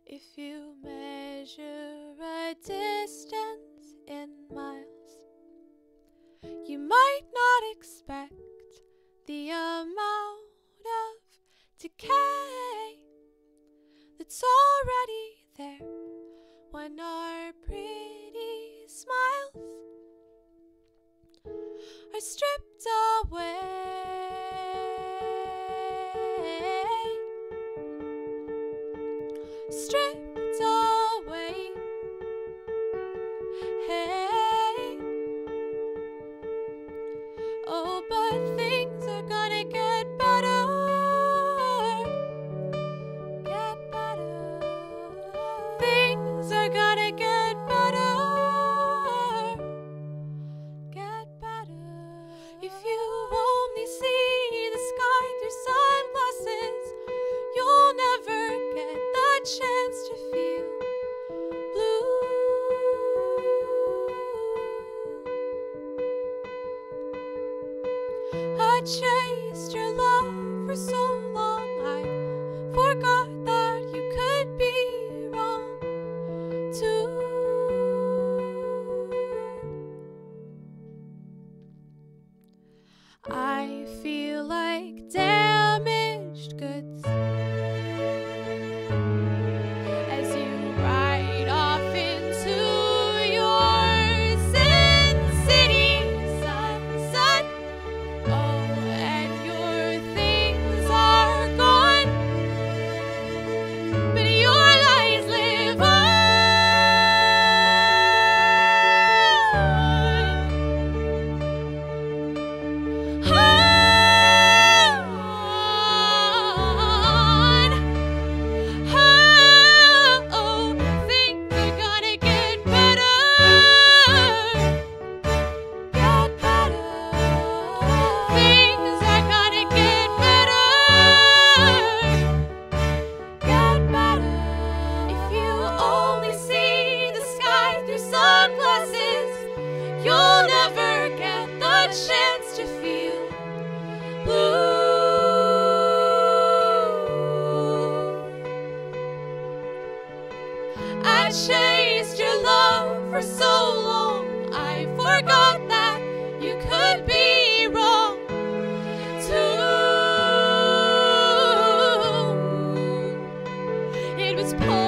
If you measure a distance in miles, you might not expect the amount of decay that's already there when our pretty smiles are stripped away. Stripped away. Hey. Oh, but things are gonna get better. Get better. Things are gonna get better. Get better. If you only see the sky through sunglasses, you'll never get the chance to feel blue. I chased your love for so long, I forgot that you could be wrong too. I feel like damaged goods as you ride off into your Sin City sunset. Oh, and your things are gone, but your lies live on. You'll never get the chance to feel blue. I chased your love for so long, I forgot that you could be wrong too. It was